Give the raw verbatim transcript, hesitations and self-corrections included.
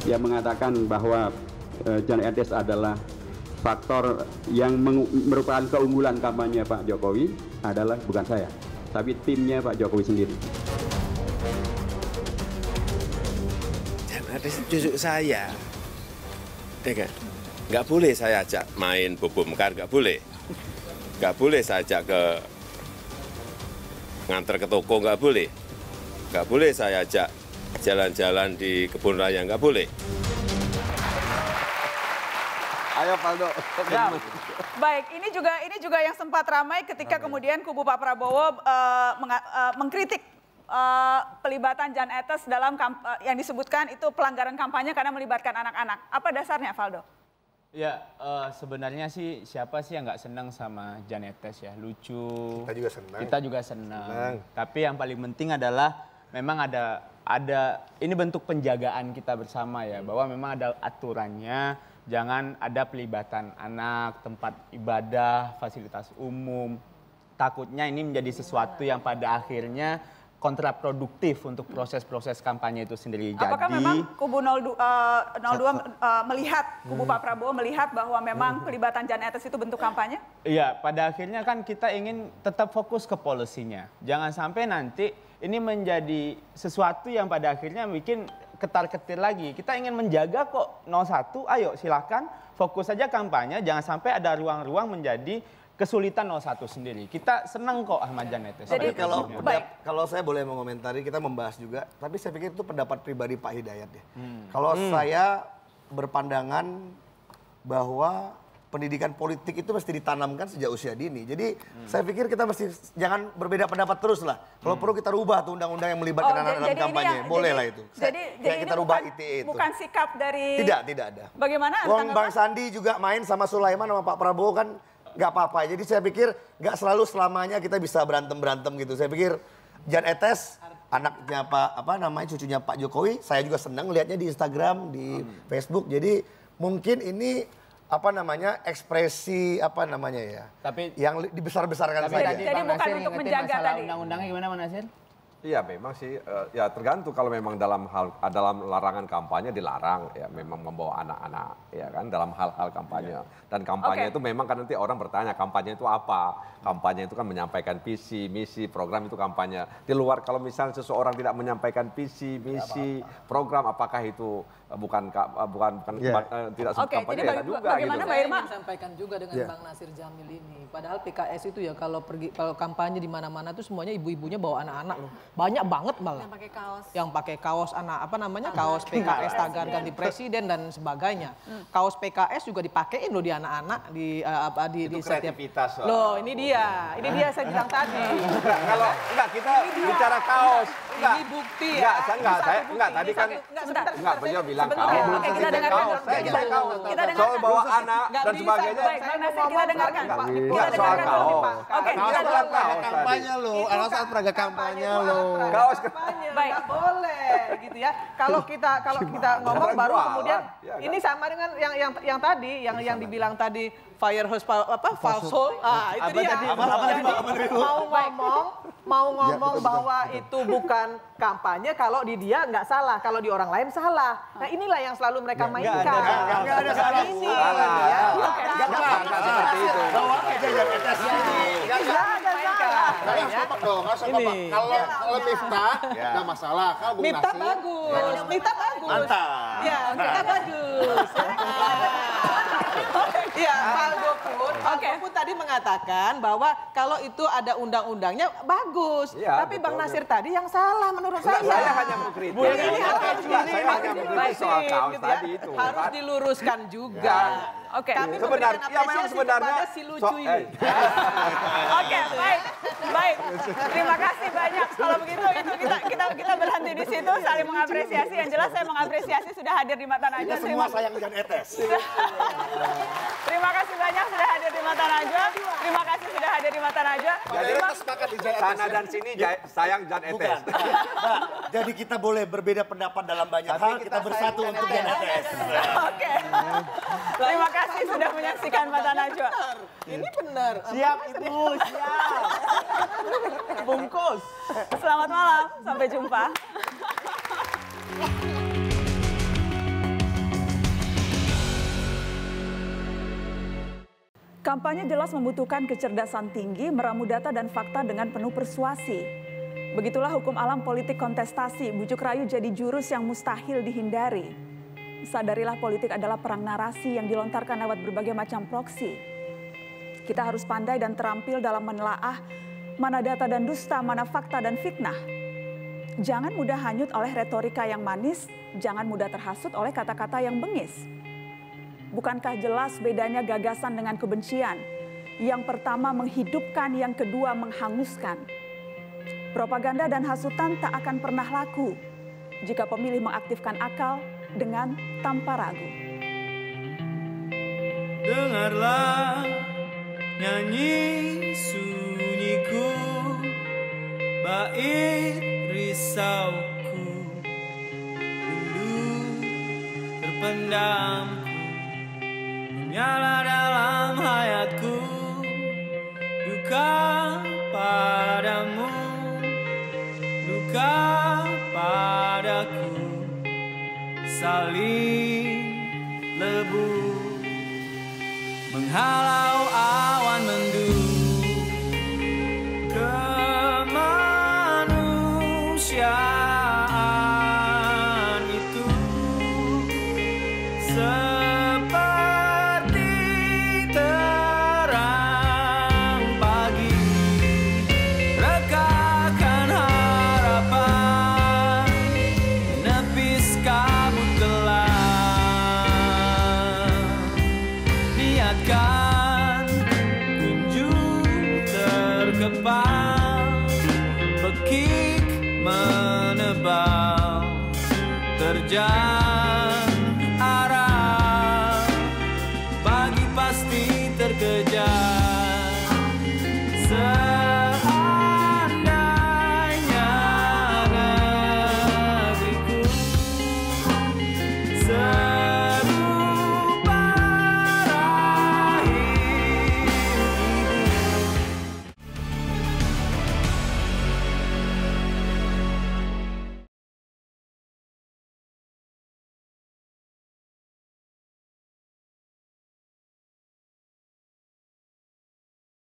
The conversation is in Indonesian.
yang mengatakan bahwa uh, Jan Etes adalah faktor yang merupakan keunggulan kampanye Pak Jokowi adalah bukan saya, tapi timnya Pak Jokowi sendiri. Jan Etes cucu saya, ya kan? Nggak boleh saya ajak main bobomkar, nggak boleh. Nggak boleh saya ajak ke nganter ke toko, nggak boleh. Nggak boleh saya ajak jalan-jalan di kebun raya, nggak boleh. Ayo Faldo. Ya. Baik, ini juga ini juga yang sempat ramai ketika kemudian kubu Pak Prabowo uh, menga, uh, mengkritik uh, pelibatan Jan Etes dalam kamp, uh, yang disebutkan itu pelanggaran kampanye karena melibatkan anak-anak. Apa dasarnya, Faldo? Ya, uh, sebenarnya sih siapa sih yang nggak senang sama Jan Etes ya, lucu. Kita juga senang. Kita juga senang. Tapi yang paling penting adalah memang ada ada ini bentuk penjagaan kita bersama ya, bahwa memang ada aturannya, jangan ada pelibatan anak, tempat ibadah, fasilitas umum. Takutnya ini menjadi sesuatu yang pada akhirnya kontraproduktif untuk proses-proses kampanye itu sendiri. Apakah Jadi, memang kubu nol dua, uh, nol dua uh, melihat, kubu Pak Prabowo melihat bahwa memang pelibatan Jan Etes itu bentuk kampanye? Iya, pada akhirnya kan kita ingin tetap fokus ke polisinya. Jangan sampai nanti ini menjadi sesuatu yang pada akhirnya bikin ketar-ketir lagi. Kita ingin menjaga kok nol satu, ayo silakan fokus saja kampanye, jangan sampai ada ruang-ruang menjadi kesulitan nol satu sendiri. Kita senang kok Ahmad Jan Etes. Jadi kalau kalau saya boleh mengomentari, kita membahas juga, tapi saya pikir itu pendapat pribadi Pak Hidayat ya. Hmm. Kalau hmm. saya berpandangan bahwa pendidikan politik itu mesti ditanamkan sejak usia dini. Jadi hmm. saya pikir kita mesti jangan berbeda pendapat terus lah. Kalau hmm. perlu kita rubah tuh undang-undang yang melibatkan oh, anak dalam kampanye. Yang, Boleh jadi, lah itu. Jadi, jadi kita ini rubah bukan, I T E itu. Bukan sikap dari... Tidak, tidak ada. Bagaimana? Wong Bang Sandi juga main sama Sulaiman sama Pak Prabowo kan nggak apa-apa. Jadi saya pikir nggak selalu selamanya kita bisa berantem-berantem gitu. Saya pikir Jan Etes, anaknya Pak, apa namanya, cucunya Pak Jokowi, saya juga senang lihatnya di Instagram, di hmm. Facebook. Jadi mungkin ini apa namanya ekspresi apa namanya ya, tapi yang dibesar-besarkan saja. Jadi, jadi bukan untuk menjaga tadi. Undang-undangnya gimana Mas Nasir? Iya memang sih, uh, ya tergantung kalau memang dalam hal dalam larangan kampanye dilarang ya memang membawa anak-anak ya kan dalam hal-hal kampanye. Dan kampanye okay. itu memang kan nanti orang bertanya kampanye itu apa? Kampanye itu kan menyampaikan visi, misi, program itu kampanye. Di luar kalau misalnya seseorang tidak menyampaikan visi, misi, program apakah itu bukan bukan bukan yeah. uh, tidak sebut okay, kampanye jadi ya juga bagaimana gitu. Mbak Irma? Saya ingin sampaikan juga dengan yeah. Bang Nasir Jamil ini. Padahal P K S itu ya kalau pergi kalau kampanye di mana-mana tuh semuanya ibu-ibunya bawa anak-anak loh. Banyak banget malah. Yang pakai kaos. Yang pakai kaos anak apa namanya? Kaos P K S tagar ganti presiden dan sebagainya. Hmm. Kaos P K S juga dipakein loh di anak-anak di uh, apa di itu di setiap kreativitas. Loh, ini dia. Ini dia saya bilang tadi. Enggak, kalau enggak kita bicara kaos. Enggak. Ini bukti ya. Enggak, saya enggak, saya enggak tadi kan enggak beliau bilang kaos. Oke, kita dengarkan. Kita kaos. Soal bawa anak dan sebagainya. Baik, Bang Nasir kita dengarkan. Enggak soal kaos. Oke, kita dengarkan. Kampanye lo, alasan peraga kampanye lo. Kaos baik boleh gitu ya. Kalau kita kalau kita ngomong baru kemudian ini sama dengan yang yang yang tadi yang yang dibilang tadi fire hose apa falsehood. Ah, itu dia. Jadi mau ngomong mau ngomong bahwa itu bukan kampanye kalau di dia nggak salah, kalau di orang lain salah. Nah, inilah yang selalu mereka mainkan. Enggak ada salah. Ini ya. Enggak seperti itu. Bawa aja Jan Etes. Enggak ada salah. Ini. Kalau kalau Miftah enggak masalah. Kalau Bung Miftah Nasir bagus. Miftah bagus. Mantap. Ya, Miftah bagus. Iya, Faldo pun, Faldo pun tadi mengatakan bahwa kalau itu ada undang-undangnya bagus. Ya, tapi betul, Bang Nasir ya. tadi yang salah menurut Enggak, saya. saya hanya mengkritik. Bu, ini Enggak, harus, saya hanya mengkritik soal kaos gitu ya. tadi itu. Harus kan? diluruskan juga. Oke, Kami sebenarnya memberikan ya memang apresiasi sebenarnya kepada si lucu so, ini. eh. Oke, baik, baik. Terima kasih banyak. Kalau begitu itu kita kita kita berhenti di situ saling mengapresiasi. Yang jelas saya mengapresiasi sudah hadir di Mata Najwa. Kita semua sayang Jan Etes. Terima kasih banyak sudah hadir di Mata Najwa. Terima kasih sudah hadir di Mata Najwa. Jadi kita sepakat di Jan Etes. Sana dan sini sayang Jan Etes. Jadi kita boleh berbeda pendapat dalam banyak hal, kita bersatu untuk Jan Etes. Oke. Terima kasih sudah menyaksikan Mata Najwa. Ini benar. Siap Ibu, siap. Bungkus. Selamat malam, sampai jumpa. Kampanye jelas membutuhkan kecerdasan tinggi, meramu data dan fakta dengan penuh persuasi. Begitulah hukum alam politik kontestasi, bujuk rayu jadi jurus yang mustahil dihindari. Sadarilah politik adalah perang narasi yang dilontarkan lewat berbagai macam proksi. Kita harus pandai dan terampil dalam menelaah mana data dan dusta, mana fakta dan fitnah. Jangan mudah hanyut oleh retorika yang manis, jangan mudah terhasut oleh kata-kata yang bengis. Bukankah jelas bedanya gagasan dengan kebencian? Yang pertama menghidupkan, yang kedua menghanguskan. Propaganda dan hasutan tak akan pernah laku jika pemilih mengaktifkan akal dengan tanpa ragu. Dengarlah nyanyi sunyiku, bait risauku, rindu terpendamku menyala dalam hayatku, duka padamu, duka padaku, saling lebu menghalau awan mendung. Kemanusiaan itu seperti terang pagi, rekahkan harapan, menepis kabut gelap, niatkan kunjung terkepal, bekik menebal terjadi.